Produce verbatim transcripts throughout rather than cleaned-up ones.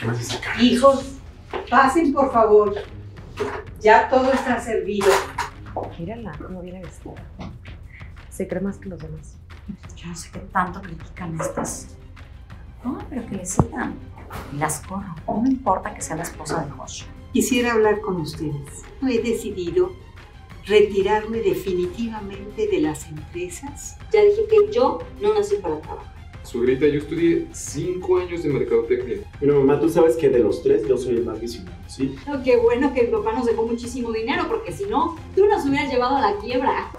¿Qué vas a sacar? Hijos, pasen por favor. Ya todo está servido. Mírala, cómo viene vestida. Se cree más que los demás. Yo no sé qué tanto critican estas. No, pero que le sigan. Y las corro. No me importa que sea la esposa de Josh. Quisiera hablar con ustedes. He decidido retirarme definitivamente de las empresas. Ya dije que yo no nací para trabajar. Suegrita, yo estudié cinco años de mercadotecnia. Bueno, mamá, tú sabes que de los tres yo soy el más visionario, ¿sí? No, qué bueno que mi papá nos dejó muchísimo dinero, porque si no, tú nos hubieras llevado a la quiebra.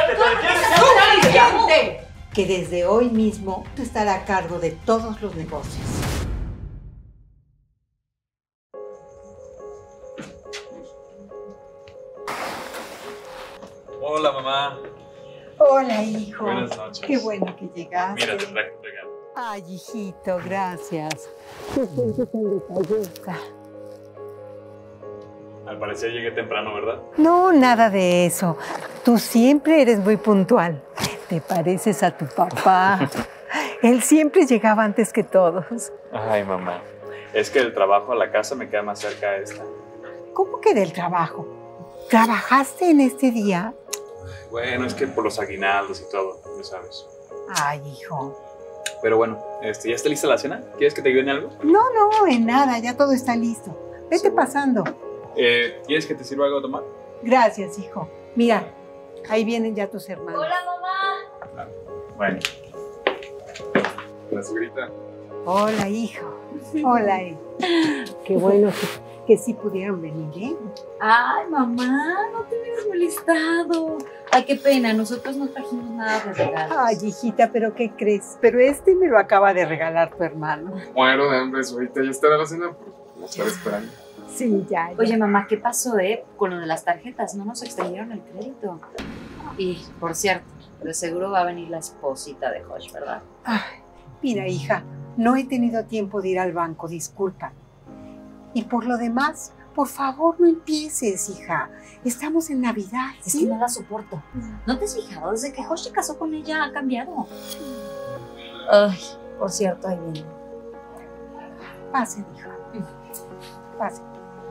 Que desde hoy mismo estará a cargo de todos los negocios. Hola, mamá. Hola, hijo. Buenas noches. Qué bueno que llegaste. Mira, te traje un regalo. Ay, hijito, gracias. Al parecer llegué temprano, ¿verdad? No, nada de eso. Tú siempre eres muy puntual. Te pareces a tu papá. Él siempre llegaba antes que todos. Ay, mamá. Es que el trabajo a la casa me queda más cerca de esta. ¿Cómo que del trabajo? ¿Trabajaste en este día? Bueno, es que por los aguinaldos y todo, ya sabes. Ay, hijo. Pero bueno, este, ¿ya está lista la cena? ¿Quieres que te ayude en algo? No, no, en nada, ya todo está listo. Vete Sí. pasando. Eh, ¿Quieres que te sirva algo a tomar? Gracias, hijo. Mira, ahí vienen ya tus hermanos. Hola, mamá. Ah, bueno. La suegrita. Hola, hijo. Hola, eh. Qué bueno que, que sí pudieron venir, ¿eh? Ay, mamá, no te hubieras molestado. Ay, qué pena, nosotros no trajimos nada de regalo. Ay, hijita, ¿pero qué crees? Pero este me lo acaba de regalar tu hermano. Muero de hambre, suegrita. Ya estará la cena por no estar esperando. Sí, ya, ya. Oye, mamá, ¿qué pasó, eh? Con lo de las tarjetas, no nos extendieron el crédito. Y, por cierto, de seguro va a venir la esposita de Josh, ¿verdad? Ay, mira, hija, no he tenido tiempo de ir al banco, disculpa. Y por lo demás, por favor, no empieces, hija. Estamos en Navidad, Es ¿sí? que no la soporto. ¿No te has fijado? Desde que Josh se casó con ella ha cambiado. Ay, por cierto, ahí viene. Pasen, hija. Pasen.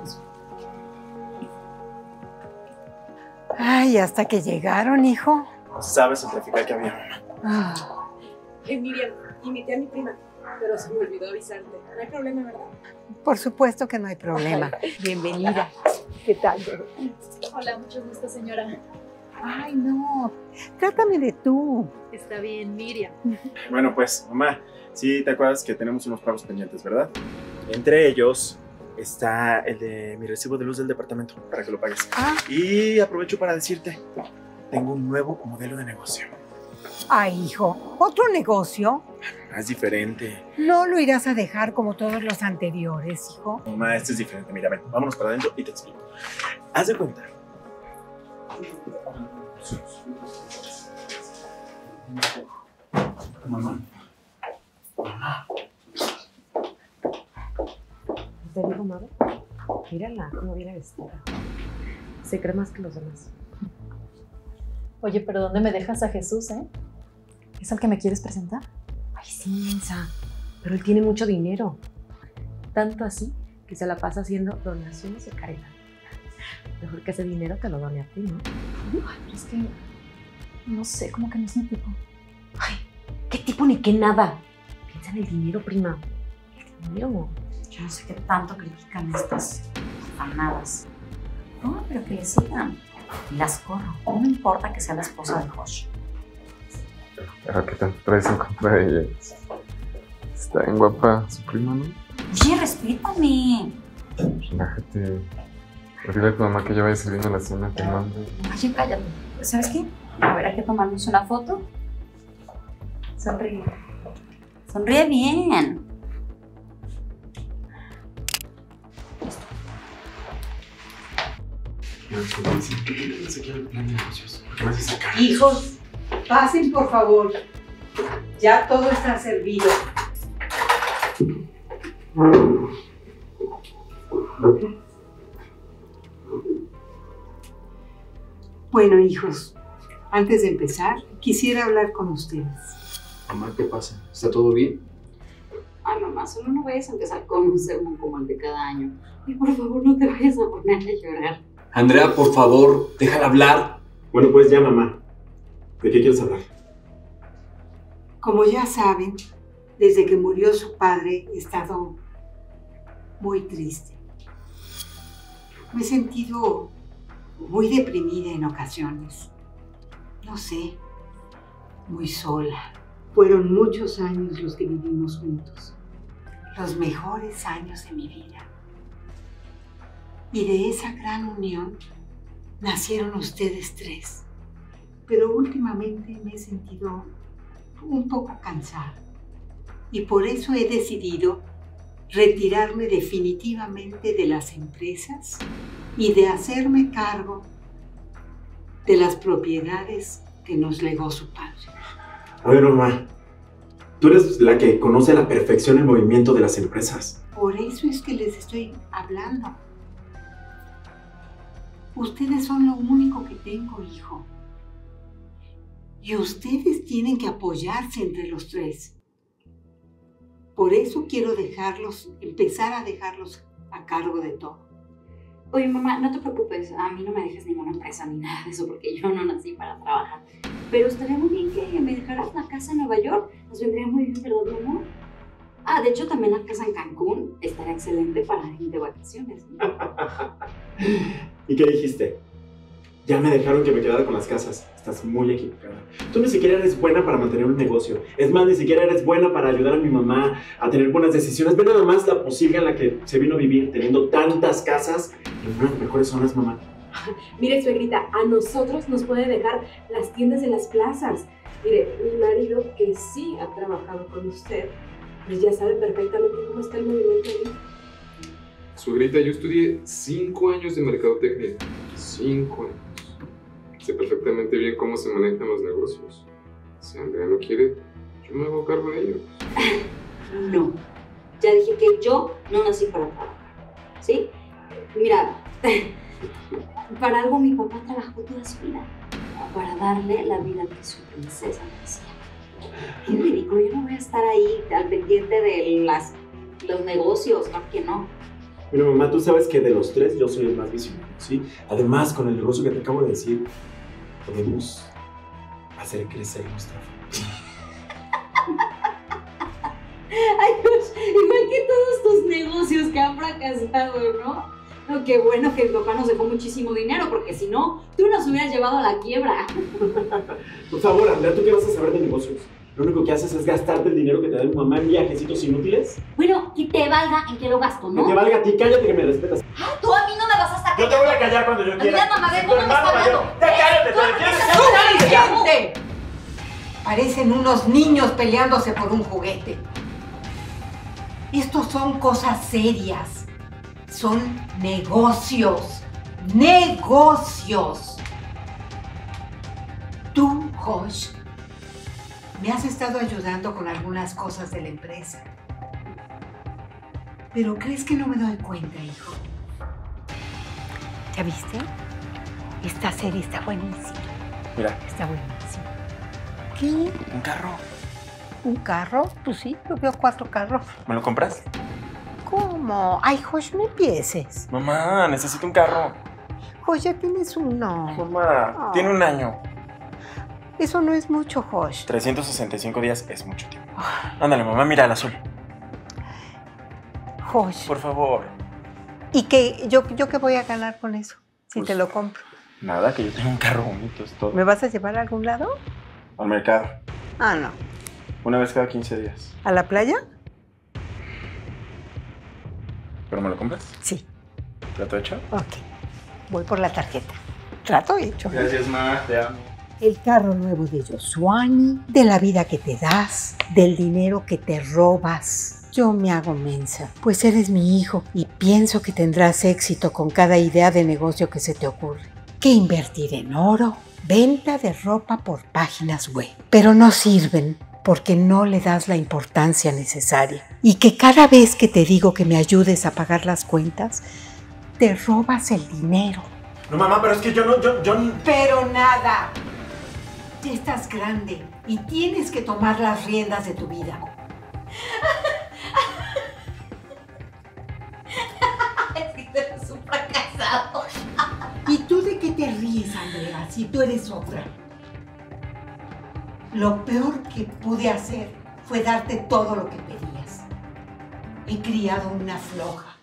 Ay, hasta que llegaron, hijo. No sabes el trafical que había, mamá. Ah, Eh, Miriam, invité a mi prima, pero se me olvidó avisarte. No hay problema, ¿verdad? por supuesto que no hay problema. Bienvenida. ¿Qué tal? Hola, mucho gusto, señora. Ay, no. Trátame de tú. Está bien, Miriam. Bueno, pues, mamá, sí te acuerdas que tenemos unos pagos pendientes, ¿verdad? Entre ellos está el de mi recibo de luz del departamento, para que lo pagues. Ah, Y aprovecho para decirte, tengo un nuevo modelo de negocio. ay, hijo. ¿Otro negocio? Ah, es diferente. No lo irás a dejar como todos los anteriores, hijo. Mamá, este es diferente. Mira, ven, vámonos para adentro y te explico. Haz de cuenta. Mamá. Mamá. ¿Te digo, madre? Mírala, cómo viene vestida. Se cree más que los demás. Oye, pero ¿dónde me dejas a Jesús, eh? ¿Es al que me quieres presentar? Ay, sí, mensa. Pero él tiene mucho dinero. Tanto así que se la pasa haciendo donaciones de caridad. Mejor que ese dinero te lo done a ti, ¿no? Ay, pero es que no sé, como que no es mi tipo. Ay, ¿qué tipo ni qué nada? Piensa en el dinero, prima. El dinero. Yo no sé qué tanto critican estas afanadas. No, pero que le sigan. Y las corro. No me importa que sea la esposa de Josh. Pero ¿qué tanto traes en contra de ella? Está bien guapa su prima, ¿no? Oye, respétame. Relájate. Dile a tu mamá que ya vaya sirviendo la cena, te mando. Oye, cállate. ¿Sabes qué? A ver, hay que tomarnos una foto. Sonríe. Sonríe bien. Hijos, pasen por favor. Ya todo está servido. Bueno, hijos, antes de empezar, quisiera hablar con ustedes. Mamá, ¿qué pasa? ¿Está todo bien? Ay, mamá, solo no vayas a empezar con un sermón como el de cada año. Y por favor, no te vayas a poner a llorar. Andrea, por favor, déjala hablar. Bueno, pues ya, mamá. ¿De qué quieres hablar? Como ya saben, desde que murió su padre he estado muy triste. Me he sentido muy deprimida en ocasiones. No sé, muy sola. Fueron muchos años los que vivimos juntos. Los mejores años de mi vida. Y de esa gran unión nacieron ustedes tres. Pero últimamente me he sentido un poco cansada. Y por eso he decidido retirarme definitivamente de las empresas y de hacerme cargo de las propiedades que nos legó su padre. A ver, mamá. Tú eres la que conoce a la perfección el movimiento de las empresas. Por eso es que les estoy hablando. Ustedes son lo único que tengo, hijo. Y ustedes tienen que apoyarse entre los tres. Por eso quiero dejarlos, empezar a dejarlos a cargo de todo. Oye, mamá, no te preocupes. A mí no me dejes ninguna empresa ni nada de eso porque yo no nací para trabajar. Pero estaría muy bien que me dejaras la casa en Nueva York. Nos vendría muy bien, ¿verdad, mi amor? Ah, de hecho, también la casa en Cancún estaría excelente para ir de vacaciones, ¿no? ¿Y qué dijiste? Ya me dejaron que me quedara con las casas. Estás muy equivocada. Tú ni siquiera eres buena para mantener un negocio. Es más, ni siquiera eres buena para ayudar a mi mamá a tener buenas decisiones. Ve nada más la posible en la que se vino a vivir, teniendo tantas casas en unas mejores zonas, mamá. Mire, suegrita, a nosotros nos puede dejar las tiendas en las plazas. Mire, mi marido, que sí ha trabajado con usted, pues ya sabe perfectamente cómo está el movimiento ahí. Suegrita, yo estudié cinco años de mercadotecnia. Cinco años. Sé perfectamente bien cómo se manejan los negocios. Si Andrea no quiere, yo me hago cargo de ellos. No. Ya dije que yo no nací para trabajar. ¿Sí? Mira, para algo mi papá trabajó toda su vida. Para darle la vida que su princesa merecía. Qué ridículo. Yo no voy a estar ahí al pendiente de las, los negocios. Claro que no. Mira, mamá, tú sabes que de los tres yo soy el más visionario, ¿sí? Además, con el negocio que te acabo de decir, podemos hacer crecer nuestra familia. Ay, pues, igual que todos tus negocios que han fracasado, ¿no? No, qué bueno que mi papá nos dejó muchísimo dinero, porque si no, tú nos hubieras llevado a la quiebra. Por favor, Andrea, ¿tú qué vas a saber de negocios? Lo único que haces es gastarte el dinero que te da mi mamá en viajecitos inútiles. Bueno, que te valga en que lo gasto, ¿no? Que te valga a ti, cállate que me respetas. Ah, tú a mí no me vas a estar Yo te voy a callar cuando yo quiera. Mira, mamá, ve Tu cómo me hermano está mayor. hablando. Ya cállate, Tú, te quieres ¡Suficiente! Parecen unos niños peleándose por un juguete. Estos son cosas serias. Son negocios. ¡Negocios! Tú, Josh, me has estado ayudando con algunas cosas de la empresa. Pero ¿crees que no me doy cuenta, hijo? ¿Ya viste? Esta serie está buenísima. Mira. Está buenísima. ¿Qué? Un carro. ¿Un carro? Pues sí, yo veo cuatro carros. ¿Me lo compras? ¿Cómo? Ay, Josh, no empieces. Mamá, necesito un carro. Josh, ya tienes uno. Mamá, Oh. tiene un año. Eso no es mucho, Josh. trescientos sesenta y cinco días es mucho tiempo. Ándale, mamá, mira el azul. Josh. Por favor. ¿Y qué? ¿Yo, yo qué voy a ganar con eso? Si Pues, te lo compro. Nada, que yo tengo un carro bonito, es todo. ¿Me vas a llevar a algún lado? Al mercado. Ah, no. Una vez cada quince días. ¿A la playa? ¿Pero me lo compras? Sí. ¿Trato hecho? Ok. Voy por la tarjeta. Trato hecho. Gracias, ma. Te amo. El carro nuevo de Yosuani, de la vida que te das, del dinero que te robas. Yo me hago mensa, pues eres mi hijo y pienso que tendrás éxito con cada idea de negocio que se te ocurre. Que invertir en oro, venta de ropa por páginas web, pero no sirven porque no le das la importancia necesaria. Y que cada vez que te digo que me ayudes a pagar las cuentas, te robas el dinero. No, mamá, pero es que yo no, yo, yo... Pero nada. Ya estás grande y tienes que tomar las riendas de tu vida. eres un fracasado. ¿Y tú de qué te ríes, Andrea, si tú eres otra? Lo peor que pude hacer fue darte todo lo que pedías. He criado una floja.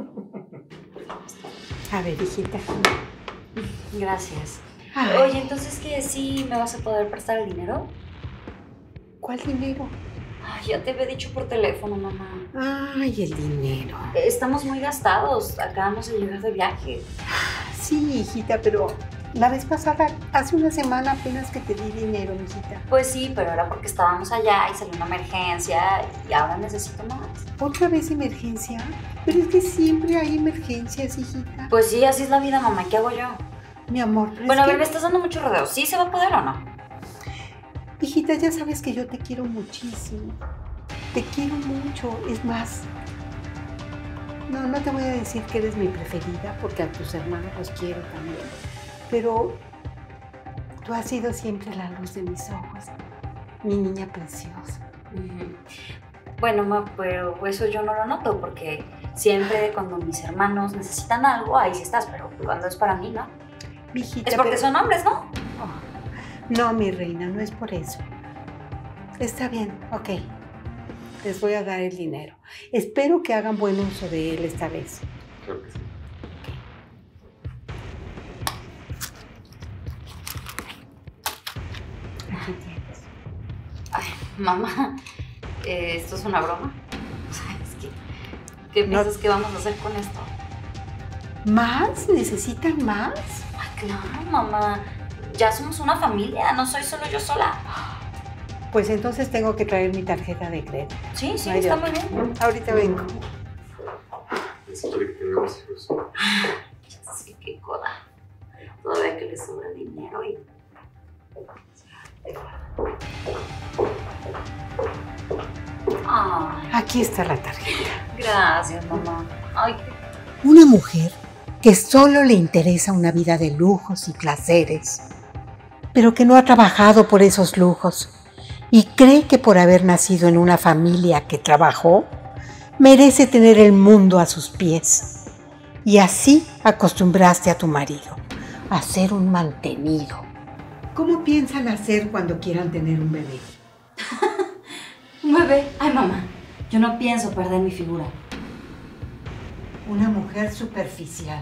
A ver, hijita. Gracias. Ay. Oye, entonces, ¿qué? ¿Sí me vas a poder prestar el dinero? ¿Cuál dinero? Ay, ya te había dicho por teléfono, mamá. Ay, el dinero. Estamos muy gastados. Acabamos de llegar de viaje. Sí, hijita, pero la vez pasada, hace una semana apenas que te di dinero, hijita. Pues sí, pero era porque estábamos allá y salió una emergencia y ahora necesito más. ¿Otra vez emergencia? Pero es que siempre hay emergencias, hijita. Pues sí, así es la vida, mamá. ¿Qué hago yo? Mi amor, pero Bueno, es a ver, que... me estás dando mucho rodeo. ¿Sí se va a poder o no? Hijita, ya sabes que yo te quiero muchísimo. Te quiero mucho. Es más, no, no te voy a decir que eres mi preferida, porque a tus hermanos los quiero también. Pero tú has sido siempre la luz de mis ojos, mi niña preciosa. Uh-huh. Bueno, ma, pero eso yo no lo noto, porque siempre cuando mis hermanos necesitan algo, ahí sí estás, pero cuando es para mí, ¿no? Mi hijita, es porque pero... son hombres, ¿no? Oh, no, mi reina, no es por eso. Está bien, ok. Les voy a dar el dinero. Espero que hagan buen uso de él esta vez. Claro que sí. Aquí tienes. Ay, mamá, eh, ¿esto es una broma? ¿Sabes qué? ¿Qué No. piensas que vamos a hacer con esto? ¿Más? ¿Necesitan más? Ay, claro, mamá. Ya somos una familia, no soy solo yo sola. Pues entonces tengo que traer mi tarjeta de crédito. Sí, sí, No hay está de muy otra. bien. Ahorita vengo. Ni siquiera que tengamos hijos. Ya sé qué coda. Todavía que le sobra dinero y... Ay, Aquí está la tarjeta. gracias, mamá. Ay, qué... Una mujer que solo le interesa una vida de lujos y placeres, pero que no ha trabajado por esos lujos y cree que por haber nacido en una familia que trabajó, merece tener el mundo a sus pies. Y así acostumbraste a tu marido a ser un mantenido. ¿Cómo piensan hacer cuando quieran tener un bebé? Un bebé. Ay, mamá, yo no pienso perder mi figura. Una mujer superficial.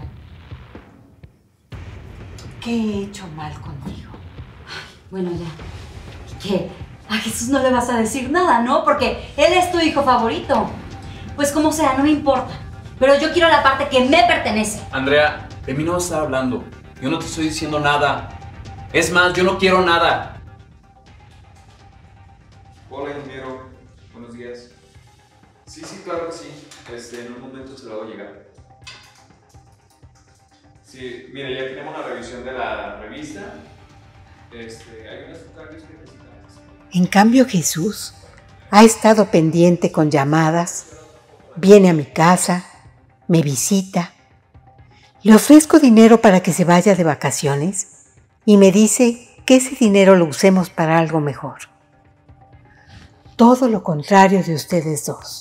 ¿Qué he hecho mal contigo? Bueno, ya. ¿Y qué? A Jesús no le vas a decir nada, ¿no? Porque él es tu hijo favorito. Pues como sea, no me importa. Pero yo quiero la parte que me pertenece. Andrea, de mí no vas a estar hablando. Yo no te estoy diciendo nada. Es más, yo no quiero nada. Hola, ingeniero. Buenos días. Sí, sí, claro que sí. Este, en un momento se lo hago llegar. Sí, mire, ya tenemos una revisión de la revista. Este, hay unos cambios que necesitamos. En cambio, Jesús ha estado pendiente con llamadas, viene a mi casa, me visita, le ofrezco dinero para que se vaya de vacaciones y me dice que ese dinero lo usemos para algo mejor. Todo lo contrario de ustedes dos.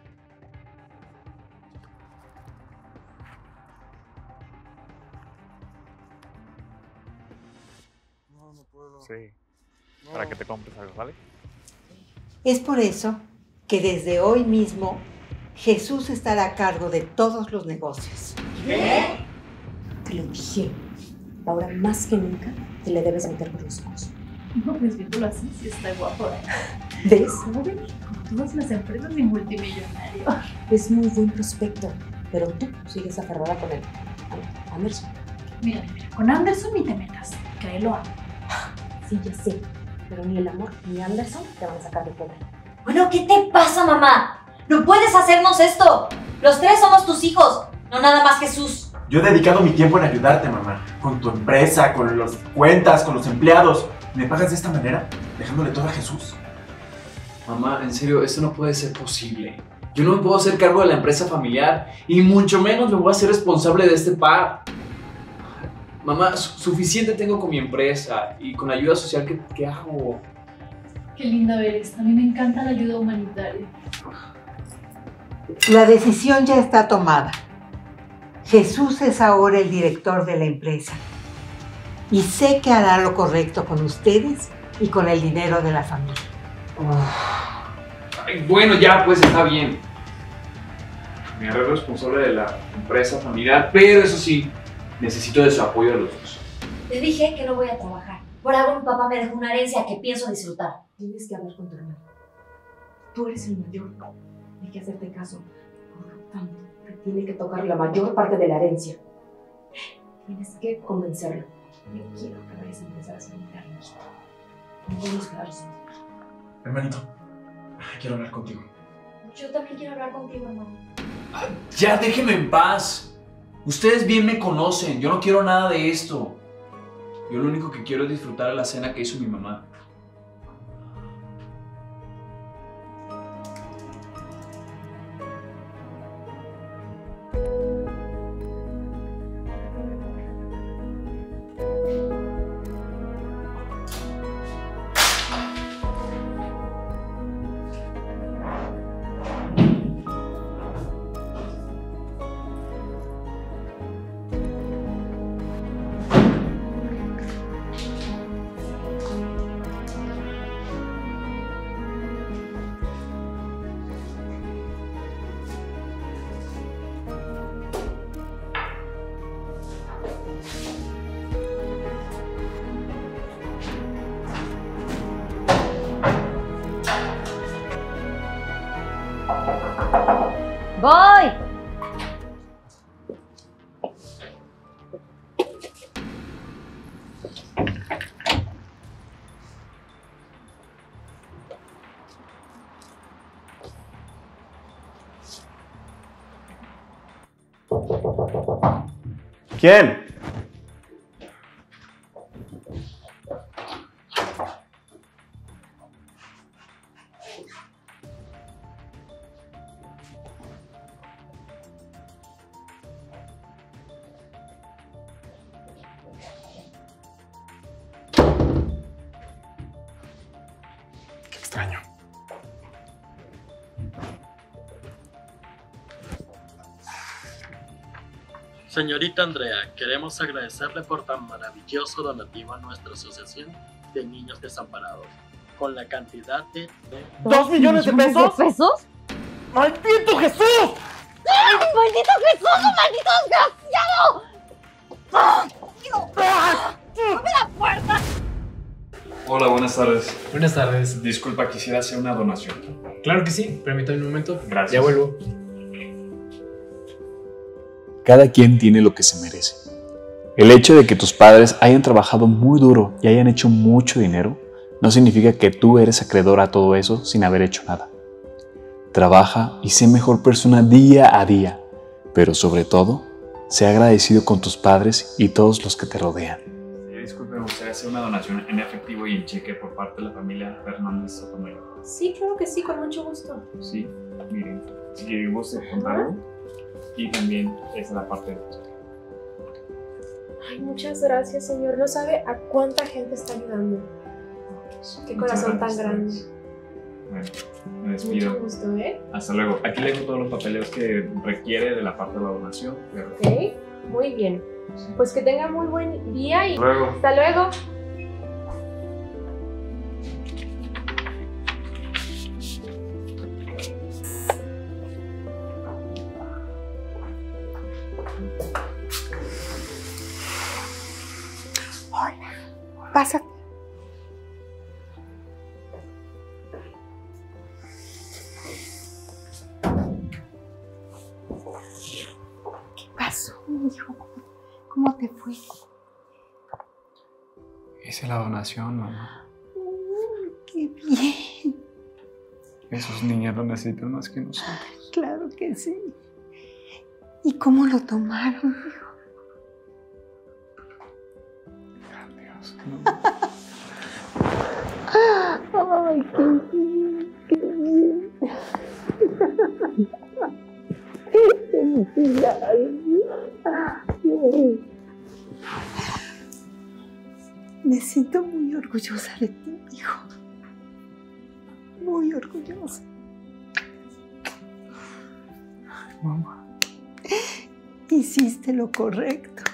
Sí, para que te compres algo, ¿vale? Es por eso que desde hoy mismo Jesús estará a cargo de todos los negocios. ¿Qué? Te lo dije. Ahora más que nunca te le debes meter bruscos. No, pues viéndolo así, sí está guapo. ¿Ves? Joven, como todas las empresas y multimillonario. Es muy buen prospecto, pero tú sigues aferrada con él. Anderson. Mira, mira, con Anderson ni te metas, que a él lo amo. Sí, ya sé, pero ni el amor ni Anderson te van a sacar de poder. Bueno, ¿qué te pasa, mamá? No puedes hacernos esto. Los tres somos tus hijos, no nada más Jesús. Yo he dedicado mi tiempo en ayudarte, mamá. Con tu empresa, con las cuentas, con los empleados. ¿Me pagas de esta manera? Dejándole todo a Jesús. Mamá, en serio, esto no puede ser posible. Yo no me puedo hacer cargo de la empresa familiar y mucho menos me voy a ser responsable de este par. Mamá, su- suficiente tengo con mi empresa y con la ayuda social que, que hago. Qué linda eres. A mí me encanta la ayuda humanitaria. La decisión ya está tomada. Jesús es ahora el director de la empresa y sé que hará lo correcto con ustedes y con el dinero de la familia. Ay, bueno, ya, pues está bien. Me haré responsable de la empresa familiar, pero eso sí, necesito de su apoyo de los dos. Te dije que no voy a trabajar. Por algo mi papá me dejó una herencia que pienso disfrutar. Tienes que hablar con tu hermano. Tú eres el mayor. Hay que hacerte caso. Por lo tanto, te tiene que tocar la mayor parte de la herencia. Tienes que convencerlo. Yo quiero que vayas a empezar a hacer un carnito. No podemos quedarnos así. Hermanito, quiero hablar contigo. Yo también quiero hablar contigo, hermano. Ah, ya, déjeme en paz. Ustedes bien me conocen. Yo no quiero nada de esto. Yo lo único que quiero es disfrutar de la cena que hizo mi mamá. ¡Voy! ¿Quién? Qué extraño. Señorita Andrea, queremos agradecerle por tan maravilloso donativo a nuestra asociación de niños desamparados, con la cantidad de... ¿Dos millones de pesos? ¿De pesos? ¡Maldito Jesús! ¡Ay, maldito Jesús, maldito desgraciado! ¡Abre la puerta! Hola, buenas tardes. Buenas tardes. Disculpa, quisiera hacer una donación. Claro que sí, permítame un momento. Gracias. Ya vuelvo. Cada quien tiene lo que se merece. El hecho de que tus padres hayan trabajado muy duro y hayan hecho mucho dinero no significa que tú eres acreedor a todo eso sin haber hecho nada. Trabaja y sé mejor persona día a día, pero sobre todo, sé agradecido con tus padres y todos los que te rodean. Sí, disculpe, me gustaría hacer una donación en efectivo y en cheque por parte de la familia Fernández Sotomero. Sí, claro que sí, con mucho gusto. Sí, miren, si gusta contarlo. Y también esa es la parte de... Ay, muchas gracias, señor. No sabe a cuánta gente está ayudando. Qué corazón tan grande. Bueno, me despido. Mucho gusto, ¿eh? Hasta luego. Aquí le dejo todos los papeleos que requiere de la parte de la donación. Ok, muy bien. Pues que tenga muy buen día y... Hasta luego. Hasta luego. Pásate. ¿Qué pasó, hijo? ¿Cómo te fue? Hice la donación, mamá. ¡Qué bien! Esos niños lo necesitan más que nosotros. Claro que sí. ¿Y cómo lo tomaron, hijo? Ay, qué bien, qué bien. Felicidades. Me siento muy orgullosa de ti, hijo. Muy orgullosa. Mamá. hiciste lo correcto.